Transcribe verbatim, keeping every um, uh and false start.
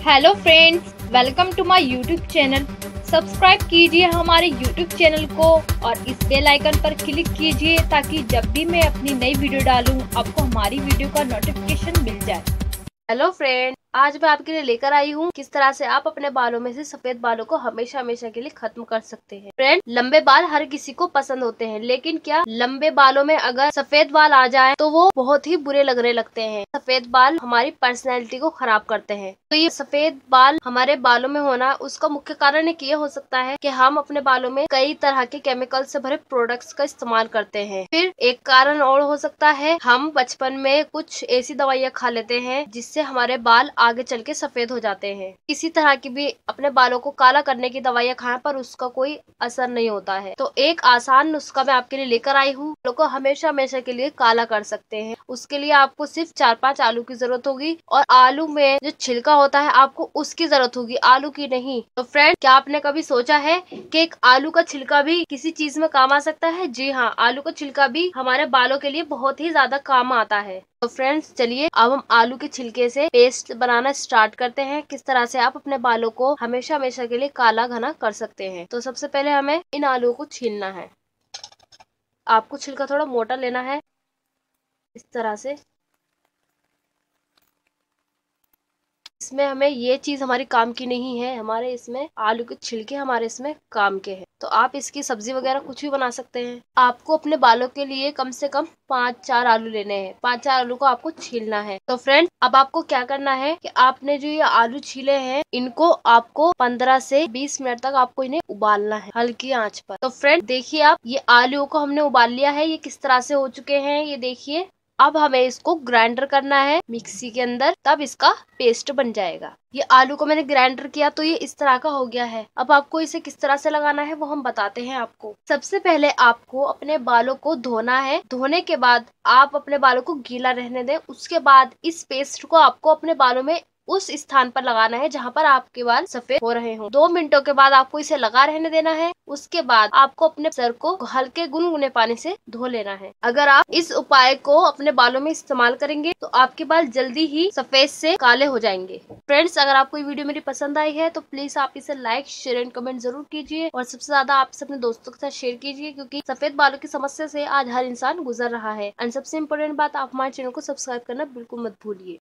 Hello friends, welcome to my YouTube channel. Subscribe कीजिए हमारे YouTube channel को और इस बेल आइकन पर क्लिक कीजिए ताकि जब भी मैं अपनी नई वीडियो डालूं आपको हमारी वीडियो का नोटिफिकेशन मिल जाए। हेलो फ्रेंड, आज मैं आपके लिए लेकर आई हूँ किस तरह से आप अपने बालों में से सफेद बालों को हमेशा हमेशा के लिए खत्म कर सकते हैं। फ्रेंड, लंबे बाल हर किसी को पसंद होते हैं, लेकिन क्या लंबे बालों में अगर सफेद बाल आ जाए तो वो बहुत ही बुरे लगने लगते हैं। सफेद बाल हमारी पर्सनैलिटी को खराब करते हैं। तो ये सफेद बाल हमारे बालों में होना, उसका मुख्य कारण एक ये हो सकता है कि हम अपने बालों में कई तरह के केमिकल से भरे प्रोडक्ट्स का इस्तेमाल करते हैं। फिर एक कारण और हो सकता है, हम बचपन में कुछ ऐसी दवाइयाँ खा लेते हैं जिससे हमारे बाल आगे चल के सफेद हो जाते हैं। किसी तरह की भी अपने बालों को काला करने की दवाइयाँ खाएं पर उसका कोई असर नहीं होता है। तो एक आसान नुस्खा मैं आपके लिए लेकर आई हूँ, बालों को हमेशा हमेशा के लिए काला कर सकते हैं। उसके लिए आपको सिर्फ चार पांच आलू की जरूरत होगी और आलू में जो छिलका होता है आपको उसकी जरूरत होगी, आलू की नहीं। तो फ्रेंड, क्या आपने कभी सोचा है कि एक आलू का छिलका भी किसी चीज में काम आ सकता है? जी हाँ, आलू का छिलका भी हमारे बालों के लिए बहुत ही ज्यादा काम आता है। तो फ्रेंड्स, चलिए अब हम आलू के छिलके से पेस्ट बनाना स्टार्ट करते हैं। किस तरह से आप अपने बालों को हमेशा हमेशा के लिए काला घना कर सकते हैं। तो सबसे पहले हमें इन आलूओं को छीलना है। आपको छिलका थोड़ा मोटा लेना है, इस तरह से। इसमें हमें ये चीज हमारी काम की नहीं है, हमारे इसमें आलू के छिलके हमारे इसमें काम के हैं। तो आप इसकी सब्जी वगैरह कुछ भी बना सकते हैं। आपको अपने बालों के लिए कम से कम पाँच चार आलू लेने हैं। पाँच चार आलू को आपको छीलना है। तो फ्रेंड, अब आपको क्या करना है कि आपने जो ये आलू छीले हैं इनको आपको पंद्रह से बीस मिनट तक आपको इन्हें उबालना है हल्की आंच पर। तो फ्रेंड देखिए, आप ये आलू को हमने उबाल लिया है। ये किस तरह से हो चुके हैं ये देखिए। अब हमें इसको ग्राइंडर करना है मिक्सी के अंदर, तब इसका पेस्ट बन जाएगा। ये आलू को मैंने ग्राइंडर किया तो ये इस तरह का हो गया है। अब आपको इसे किस तरह से लगाना है वो हम बताते हैं आपको। सबसे पहले आपको अपने बालों को धोना है। धोने के बाद आप अपने बालों को गीला रहने दें। उसके बाद इस पेस्ट को आपको अपने बालों में उस स्थान पर लगाना है जहाँ पर आपके बाल सफेद हो रहे हों। दो मिनटों के बाद आपको इसे लगा रहने देना है। उसके बाद आपको अपने सर को हल्के गुनगुने पानी से धो लेना है। अगर आप इस उपाय को अपने बालों में इस्तेमाल करेंगे तो आपके बाल जल्दी ही सफेद से काले हो जाएंगे। फ्रेंड्स, अगर आपको ये वीडियो मेरी पसंद आई है तो प्लीज आप इसे लाइक शेयर एंड कमेंट जरूर कीजिए और सबसे ज्यादा आप अपने दोस्तों के साथ शेयर कीजिए, क्योंकि सफेद बालों की समस्या से आज हर इंसान गुजर रहा है। एंड सबसे इम्पोर्टेंट बात, आप हमारे चैनल को सब्सक्राइब करना बिल्कुल मत भूलिए।